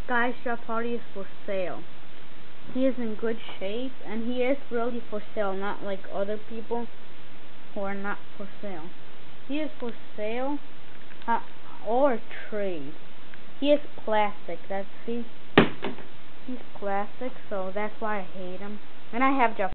guy's Jeff Hardy is for sale. He is in good shape, and he is really for sale, not like other people who are not for sale. He is for sale, or trade. He is plastic. He's plastic, so that's why I hate him. And I have Jeff